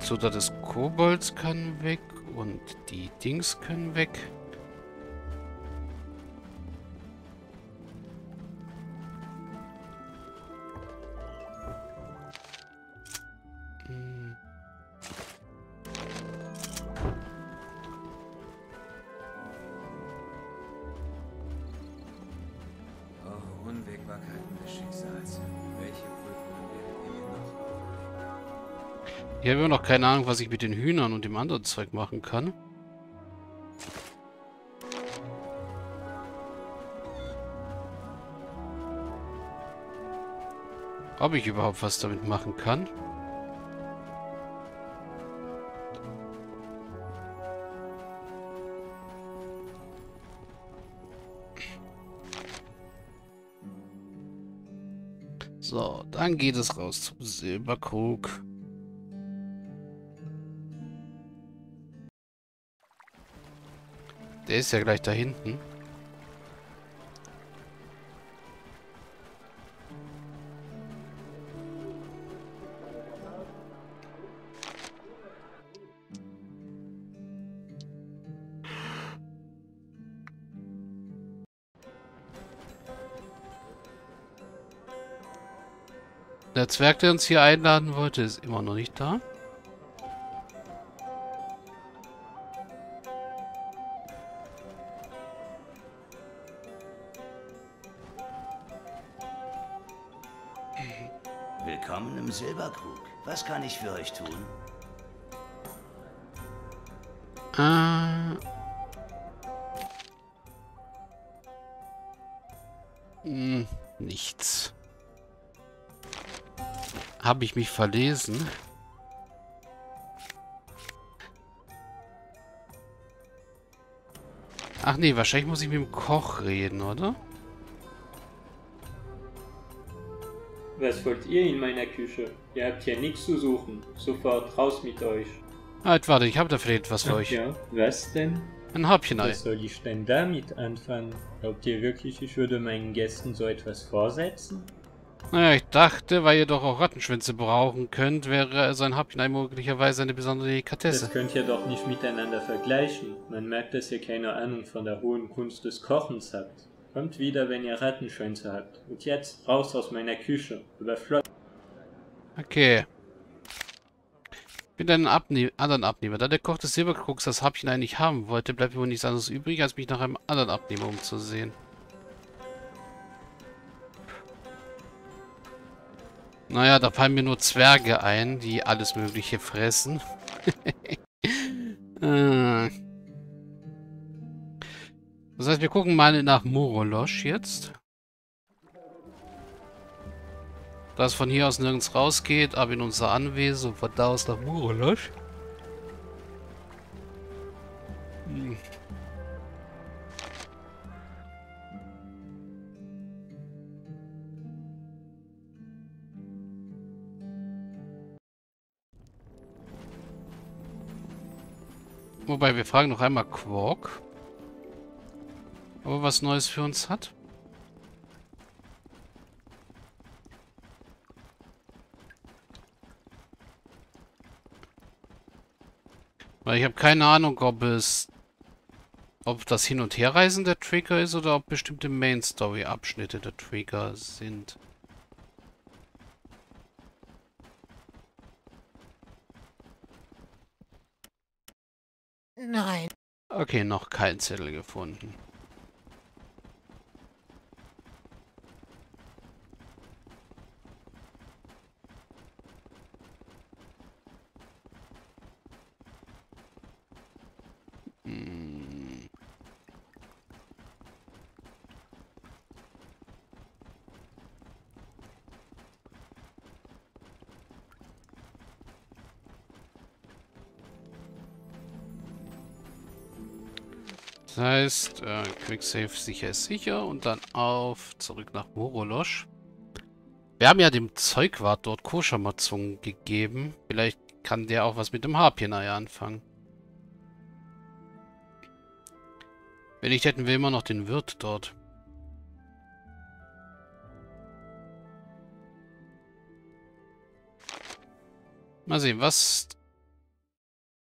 Zutat des Kobolds kann weg und die Dings können weg. Hm. Oh, Unwägbarkeiten des Schicksals. Welche Prüfungen werdet ihr mir noch? Ich habe immer noch keine Ahnung, was ich mit den Hühnern und dem anderen Zeug machen kann. Ob ich überhaupt was damit machen kann. So, dann geht es raus zum Silberkrug. Der ist ja gleich da hinten. Der Zwerg, der uns hier einladen wollte, ist immer noch nicht da. Willkommen im Silberkrug. Was kann ich für euch tun? Äh, nichts. Habe ich mich verlesen? Ach nee, wahrscheinlich muss ich mit dem Koch reden, oder? Was wollt ihr in meiner Küche? Ihr habt hier nichts zu suchen. Sofort raus mit euch. Halt, warte, ich habe da vielleicht etwas für Ach euch. ja, was denn? Ein Harpjenei. Was soll ich denn damit anfangen? Glaubt ihr wirklich, ich würde meinen Gästen so etwas vorsetzen? Naja, ich dachte, weil ihr doch auch Rattenschwänze brauchen könnt, wäre so ein Harpjenei möglicherweise eine besondere Delikatesse. Das könnt ihr doch nicht miteinander vergleichen. Man merkt, dass ihr keine Ahnung von der hohen Kunst des Kochens habt. Kommt wieder, wenn ihr Rattenschwänze habt. Und jetzt raus aus meiner Küche. Überflott. Okay. Ich bin dann anderen Abnehmer. Da der Koch des Silberkrugs das Harpjenei nicht haben wollte, bleibt mir wohl nichts anderes übrig, als mich nach einem anderen Abnehmer umzusehen. Naja, da fallen mir nur Zwerge ein, die alles Mögliche fressen. Das heißt, wir gucken mal nach Morolosch jetzt. Da es von hier aus nirgends rausgeht, aber in unser Anwesen und von da aus nach Morolosch. Hm. Wobei, wir fragen noch einmal Quark, ob er was Neues für uns hat. Weil ich habe keine Ahnung, ob das Hin- und Herreisen der Trigger ist oder ob bestimmte Main-Story-Abschnitte der Trigger sind. Nein. Okay, noch kein Zettel gefunden. Hm. Das heißt, Quicksave sicher ist sicher und dann zurück nach Morolosch. Wir haben ja dem Zeugwart dort Koschermatzungen gegeben. Vielleicht kann der auch was mit dem Harpjenei anfangen. Wenn nicht, hätten wir immer noch den Wirt dort. Mal sehen, was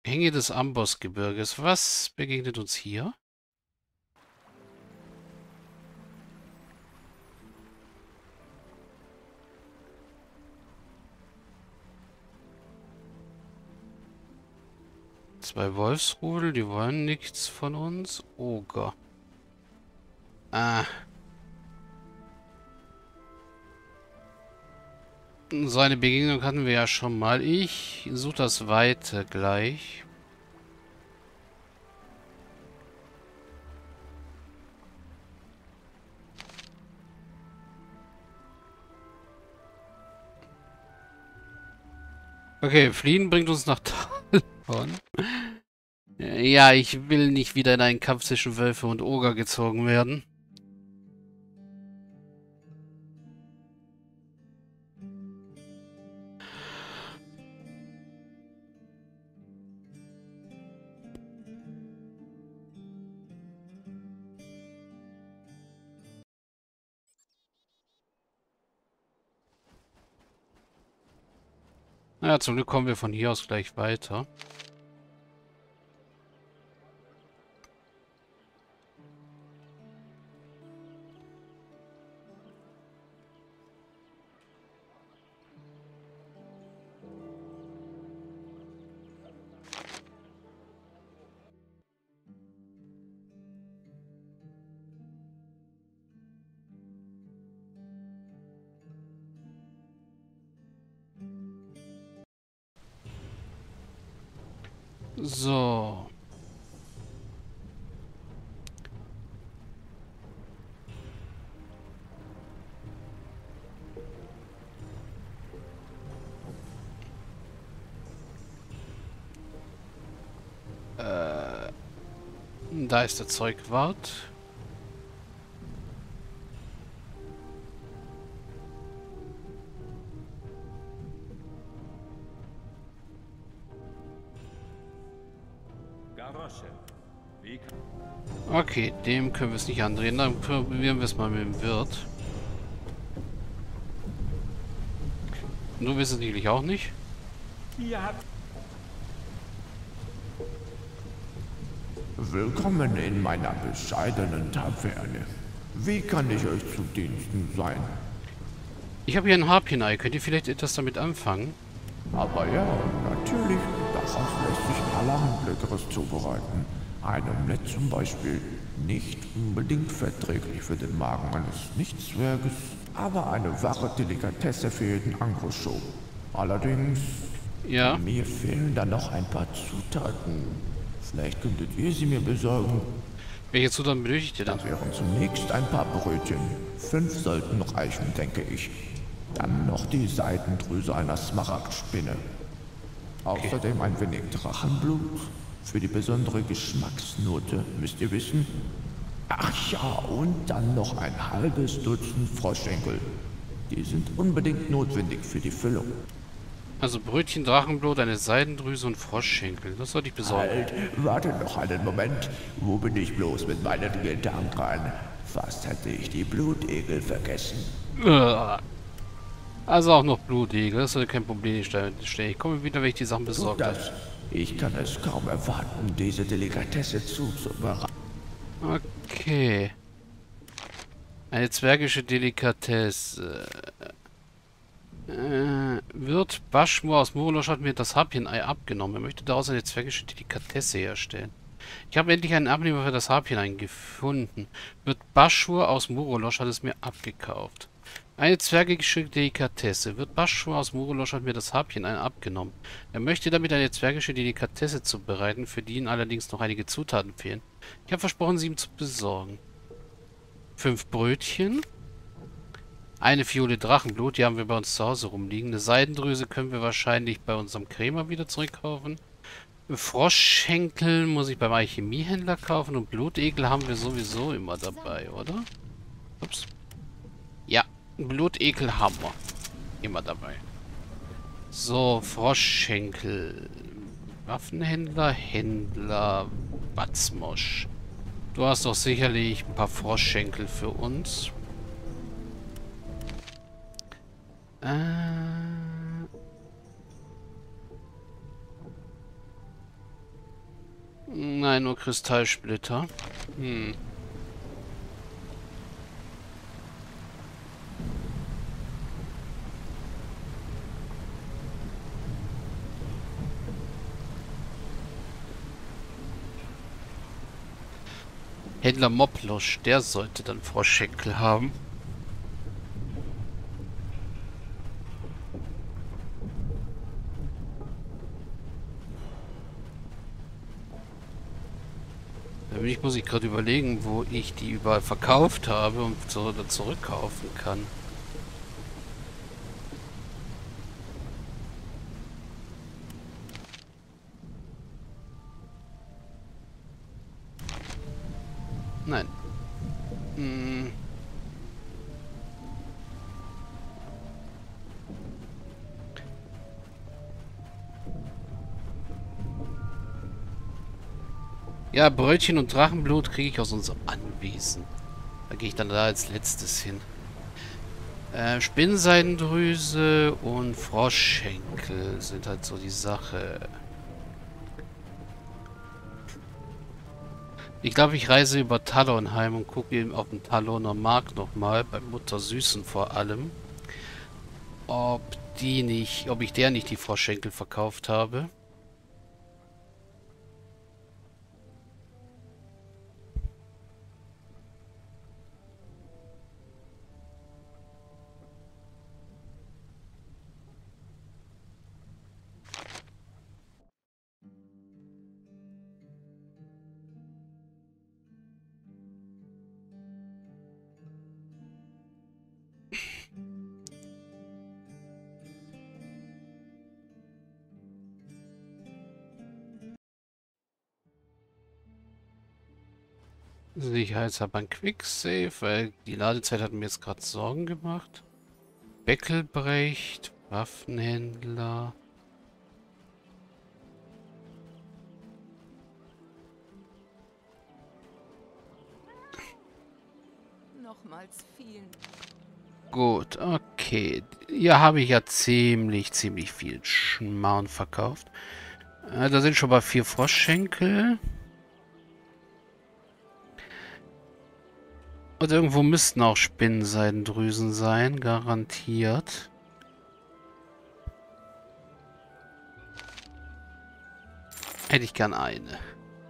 Hänge des Ambossgebirges. Was begegnet uns hier? Zwei Wolfsrudel, die wollen nichts von uns. Oger. Ah. So eine Begegnung hatten wir ja schon mal. Ich suche das Weite gleich. Okay, fliehen bringt uns nach Talon. Ja, ich will nicht wieder in einen Kampf zwischen Wölfe und Oger gezogen werden. Naja, zum Glück kommen wir von hier aus gleich weiter. So. Da ist der Zeugwart. Okay, dem können wir es nicht andrehen. Dann probieren wir es mal mit dem Wirt. Du willst es natürlich auch nicht. Ja. Willkommen in meiner bescheidenen Taverne. Wie kann ich euch zu Diensten sein? Ich habe hier ein Harpien-Ei. Könnt ihr vielleicht etwas damit anfangen? Aber ja, natürlich, daraus lässt sich allerhand Leckeres zubereiten. Ein Omelett zum Beispiel. Nicht unbedingt verträglich für den Magen eines Nichtzwerges, aber eine wahre Delikatesse für jeden Angro-Show. Allerdings, Ja. mir fehlen da noch ein paar Zutaten. Vielleicht könntet ihr sie mir besorgen. Welche Zutaten benötigt ihr denn? Das wären zunächst ein paar Brötchen. 5 sollten reichen, denke ich. Dann noch die Seitendrüse einer Smaragdspinne. Außerdem ein wenig Drachenblut. Für die besondere Geschmacksnote, müsst ihr wissen. Ach ja, und dann noch ein halbes Dutzend Froschschenkel. Die sind unbedingt notwendig für die Füllung. Also Brötchen, Drachenblut, eine Seidendrüse und Froschschenkel. Das sollte ich besorgen. Halt, warte noch einen Moment. Wo bin ich bloß mit meinen Gedanken? Fast hätte ich die Blutegel vergessen. Also auch noch Blutegel. Das sollte kein Problem stellen. Ich komme wieder, wenn ich die Sachen besorgt habe. Das, ich kann es kaum erwarten, diese Delikatesse zuzubereiten. Okay. Eine zwergische Delikatesse. Wirt Baschmur aus Murlosch hat mir das Harpien-Ei abgenommen. Er möchte daraus eine zwergische Delikatesse herstellen. Ich habe endlich einen Abnehmer für das Harpien-Ei gefunden. Wirt Baschmur aus Murlosch hat es mir abgekauft. Eine zwergische Delikatesse. Wirt Baschmur aus Murlosch hat mir das Harpien-Ei abgenommen. Er möchte damit eine zwergische Delikatesse zubereiten, für die ihm allerdings noch einige Zutaten fehlen. Ich habe versprochen, sie ihm zu besorgen. 5 Brötchen. Eine Fiole Drachenblut, die haben wir bei uns zu Hause rumliegen. Eine Seidendrüse können wir wahrscheinlich bei unserem Krämer wieder zurückkaufen. Froschschenkel muss ich beim Alchemiehändler kaufen und Blutegel haben wir sowieso immer dabei, oder? Ups. Ja, Blutegel haben wir immer dabei. So, Froschschenkel. Waffenhändler, Händler, Watzmosch. Du hast doch sicherlich ein paar Froschschenkel für uns. Nein, nur Kristallsplitter. Hm. Händler Moplosch, der sollte dann Froschschenkel haben. Muss ich gerade überlegen, wo ich die überall verkauft habe und zurückkaufen kann. Nein. Hm. Ja, Brötchen und Drachenblut kriege ich aus unserem Anwesen. Da gehe ich dann da als letztes hin. Spinnseidendrüse und Froschschenkel sind halt so die Sache. Ich glaube, ich reise über Talonheim und gucke eben auf dem Taloner Markt nochmal, bei Mutter Süßen vor allem, ob ich der nicht die Froschschenkel verkauft habe. Sicherheitshalber ein Quicksave, weil die Ladezeit hat mir jetzt gerade Sorgen gemacht. Beckelbrecht, Waffenhändler. Nochmals vielen. Gut, okay. Hier habe ich ja ziemlich viel Schmarrn verkauft. Da sind schon mal 4 Froschschenkel. Und irgendwo müssten auch Spinnenseidendrüsen sein, garantiert. Hätte ich gern eine.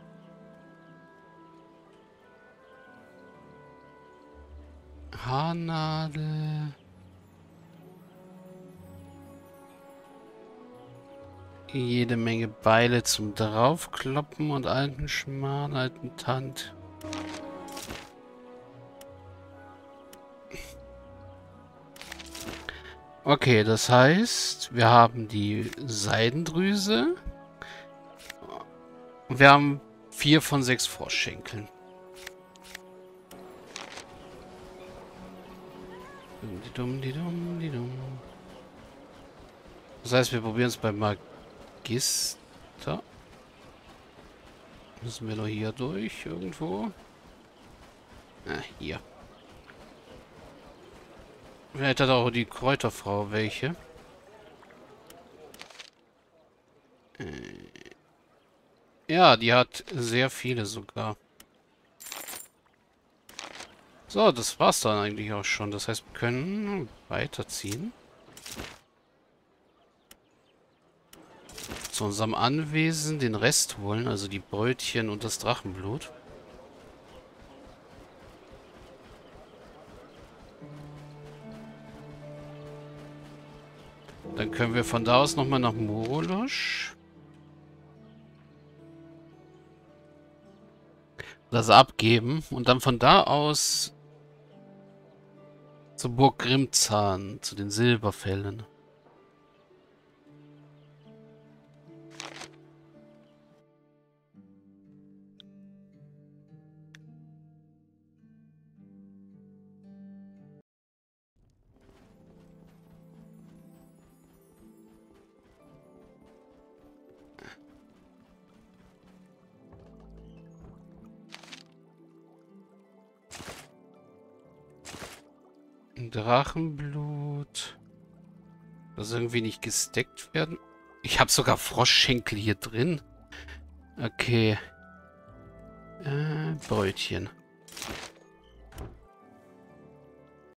Haarnadel. Jede Menge Beile zum Draufkloppen und alten Schmarrn, alten Tant. Okay, das heißt, wir haben die Seidendrüse. Und wir haben 4 von 6 Froschschenkeln. Das heißt, wir probieren es beim Magister. Müssen wir noch hier durch irgendwo? Ah, hier. Vielleicht hat auch die Kräuterfrau welche. Ja, die hat sehr viele sogar. So, das war's dann eigentlich auch schon. Das heißt, wir können weiterziehen. Zu unserem Anwesen den Rest holen, also die Brötchen und das Drachenblut. Dann können wir von da aus nochmal nach Morolosch. Das abgeben und dann von da aus zur Burg Grimmzahn, zu den Silberfällen. Drachenblut. Das irgendwie nicht gesteckt werden. Ich habe sogar Froschschenkel hier drin. Okay. Brötchen.